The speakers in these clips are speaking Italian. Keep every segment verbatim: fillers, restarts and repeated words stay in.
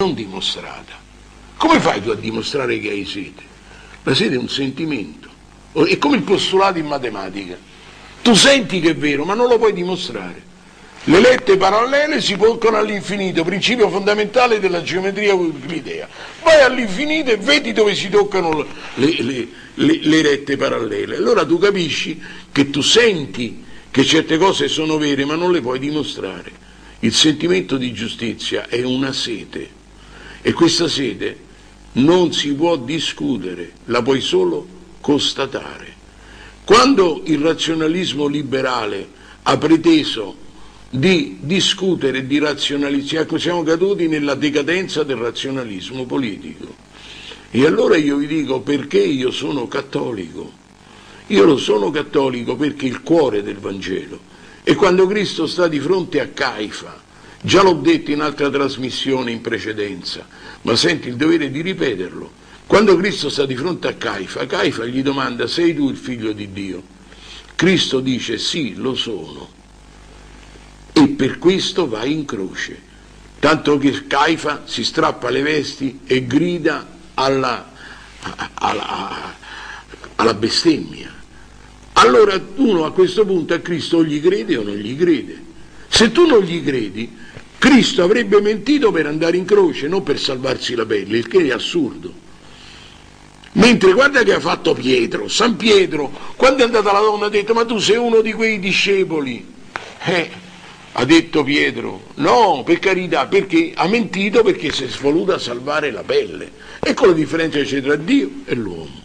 non dimostrata. Come fai tu a dimostrare che hai sete? La sete è un sentimento, è come il postulato in matematica. Tu senti che è vero, ma non lo puoi dimostrare. Le lette parallele si pongono all'infinito, principio fondamentale della geometria euclidea. Vai all'infinito e vedi dove si toccano le, le, le, le rette parallele. Allora tu capisci che tu senti che certe cose sono vere, ma non le puoi dimostrare. Il sentimento di giustizia è una sete, e questa sete non si può discutere, la puoi solo constatare. Quando il razionalismo liberale ha preteso di discutere e di razionalizzare, ecco, siamo caduti nella decadenza del razionalismo politico. E allora io vi dico perché io sono cattolico. Io lo sono cattolico perché il cuore del Vangelo, e quando Cristo sta di fronte a Caifa, già l'ho detto in altra trasmissione in precedenza, ma senti il dovere di ripeterlo, quando Cristo sta di fronte a Caifa, Caifa gli domanda: sei tu il figlio di Dio? Cristo dice: sì, lo sono, e per questo vai in croce, tanto che Caifa si strappa le vesti e grida alla, alla, alla bestemmia. Allora uno a questo punto a Cristo o gli crede o non gli crede. Se tu non gli credi, Cristo avrebbe mentito per andare in croce, non per salvarsi la pelle, il che è assurdo. Mentre guarda che ha fatto Pietro, San Pietro, quando è andata la donna ha detto: ma tu sei uno di quei discepoli? Eh, ha detto Pietro: no, per carità, perché ha mentito perché si è voluta salvare la pelle. Ecco la differenza che c'è tra Dio e l'uomo.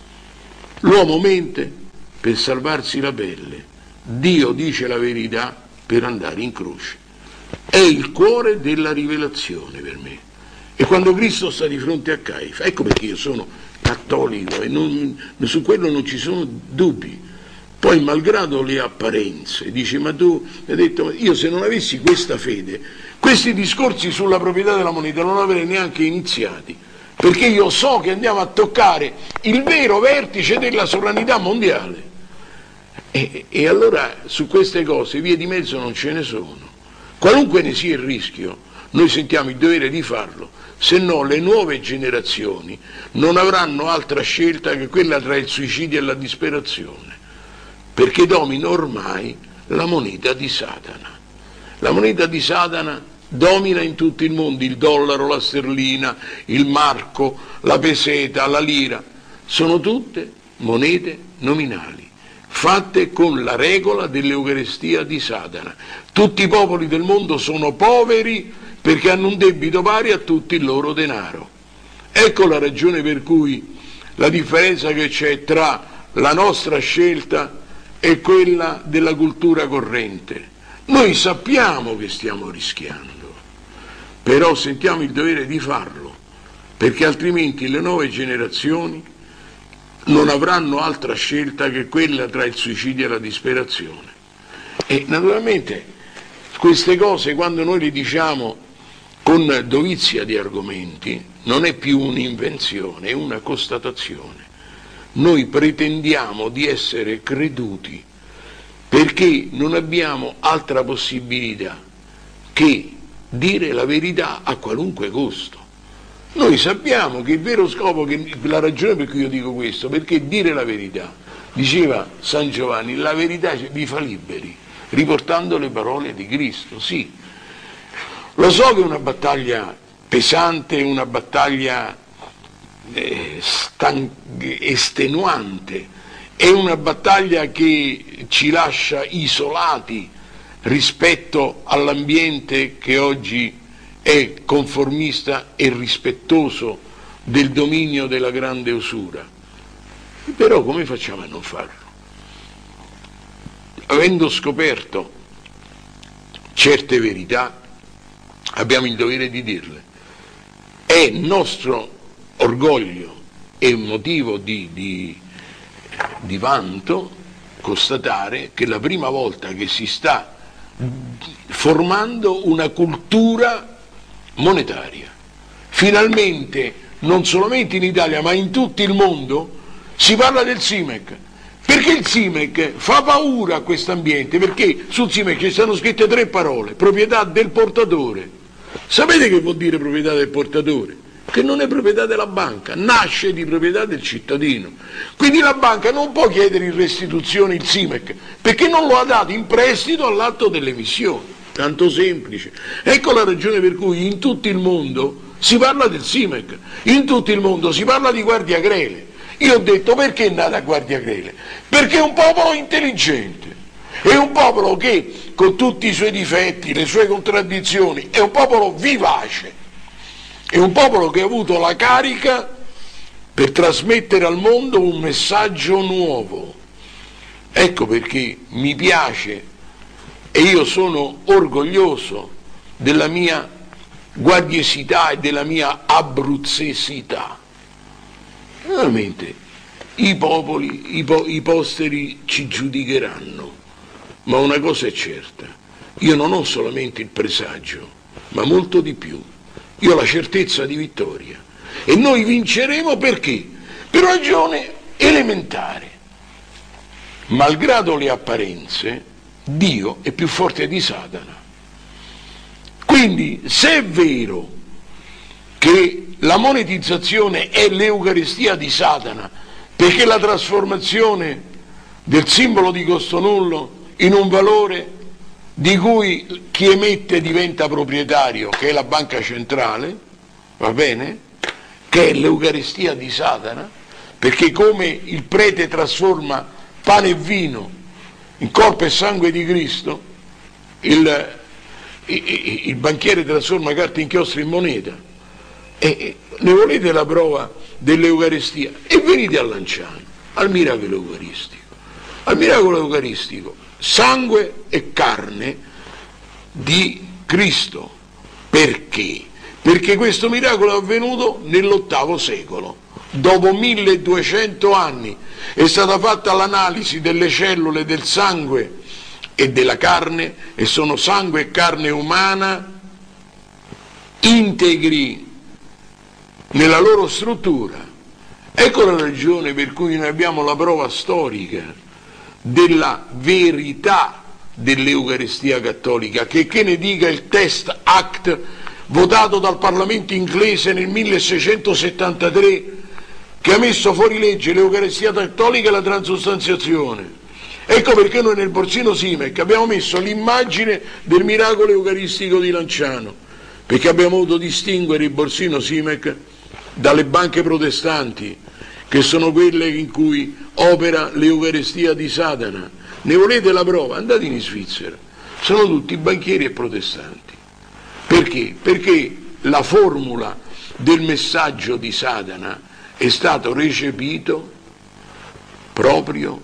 L'uomo mente per salvarsi la pelle, Dio dice la verità per andare in croce. È il cuore della rivelazione per me. E quando Cristo sta di fronte a Caifa, ecco perché io sono cattolico e non, su quello non ci sono dubbi. Poi, malgrado le apparenze, dice: ma tu mi hai detto, io se non avessi questa fede, questi discorsi sulla proprietà della moneta non avrei neanche iniziati, perché io so che andiamo a toccare il vero vertice della sovranità mondiale. E, e allora su queste cose vie di mezzo non ce ne sono. Qualunque ne sia il rischio, noi sentiamo il dovere di farlo, se no le nuove generazioni non avranno altra scelta che quella tra il suicidio e la disperazione, perché domina ormai la moneta di Satana. La moneta di Satana domina in tutto il mondo, il dollaro, la sterlina, il marco, la peseta, la lira, sono tutte monete nominali, fatte con la regola dell'Eucaristia di Satana. Tutti i popoli del mondo sono poveri perché hanno un debito pari a tutto il loro denaro. Ecco la ragione per cui la differenza che c'è tra la nostra scelta e quella della cultura corrente. Noi sappiamo che stiamo rischiando, però sentiamo il dovere di farlo, perché altrimenti le nuove generazioni non avranno altra scelta che quella tra il suicidio e la disperazione. E naturalmente queste cose, quando noi le diciamo con dovizia di argomenti, non è più un'invenzione, è una constatazione. Noi pretendiamo di essere creduti perché non abbiamo altra possibilità che dire la verità a qualunque costo. Noi sappiamo che il vero scopo, che la ragione per cui io dico questo, perché dire la verità, diceva San Giovanni, la verità vi fa liberi, riportando le parole di Cristo. Sì, lo so che è una battaglia pesante, una battaglia eh, stan- estenuante, è una battaglia che ci lascia isolati rispetto all'ambiente che oggi è conformista e rispettoso del dominio della grande usura. Però come facciamo a non farlo? Avendo scoperto certe verità, abbiamo il dovere di dirle. È nostro orgoglio e motivo di, di, di vanto constatare che la prima volta che si sta formando una cultura monetaria, finalmente non solamente in Italia ma in tutto il mondo si parla del S I M E C, perché il S I M E C fa paura a questo ambiente, perché sul S I M E C ci stanno scritte tre parole: proprietà del portatore. Sapete che vuol dire proprietà del portatore? Che non è proprietà della banca, nasce di proprietà del cittadino. Quindi la banca non può chiedere in restituzione il S I M E C, perché non lo ha dato in prestito all'atto dell'emissione. Tanto semplice. Ecco la ragione per cui in tutto il mondo si parla del S I M E C, in tutto il mondo si parla di Guardia Grele. Io ho detto: perché è nata Guardia Grele? Perché è un popolo intelligente, è un popolo che, con tutti i suoi difetti, le sue contraddizioni, è un popolo vivace, è un popolo che ha avuto la carica per trasmettere al mondo un messaggio nuovo. Ecco perché mi piace e io sono orgoglioso della mia guardiesità e della mia abruzzesità. Veramente, i popoli, i, po- i posteri ci giudicheranno, ma una cosa è certa: io non ho solamente il presagio, ma molto di più. Io ho la certezza di vittoria, e noi vinceremo perché? Per ragione elementare. Malgrado le apparenze, Dio è più forte di Satana. Quindi, se è vero che la monetizzazione è l'Eucaristia di Satana, perché la trasformazione del simbolo di costo nullo in un valore di cui chi emette diventa proprietario, che è la banca centrale, va bene? Che è l'Eucaristia di Satana, perché come il prete trasforma pane e vino in corpo e sangue di Cristo, il, il, il banchiere trasforma carta inchiostro in moneta. E ne volete la prova dell'Eucaristia? E venite a Lanciano, al miracolo eucaristico. Al miracolo eucaristico, sangue e carne di Cristo. Perché? Perché questo miracolo è avvenuto nell'ottavo secolo. Dopo milleduecento anni è stata fatta l'analisi delle cellule del sangue e della carne, e sono sangue e carne umana integri nella loro struttura. Ecco la ragione per cui noi abbiamo la prova storica della verità dell'Eucaristia cattolica, che, che ne dica il Test Act votato dal Parlamento inglese nel milleseicentosettantatré, che ha messo fuori legge l'Eucaristia cattolica e la transustanziazione. Ecco perché noi nel borsino S I M E C abbiamo messo l'immagine del miracolo eucaristico di Lanciano, perché abbiamo voluto distinguere il borsino S I M E C dalle banche protestanti, che sono quelle in cui opera l'Eucaristia di Satana. Ne volete la prova? Andate in Svizzera, sono tutti banchieri e protestanti. Perché? Perché la formula del messaggio di Satana è stato recepito proprio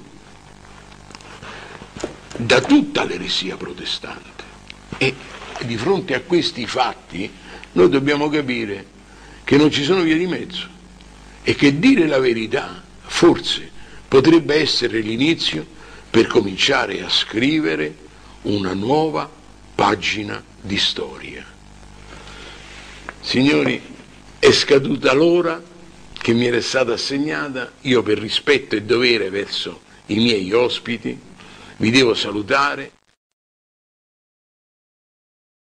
da tutta l'eresia protestante, e di fronte a questi fatti noi dobbiamo capire che non ci sono vie di mezzo, e che dire la verità forse potrebbe essere l'inizio per cominciare a scrivere una nuova pagina di storia. Signori, è scaduta l'ora che mi era stata assegnata. Io, per rispetto e dovere verso i miei ospiti, vi devo salutare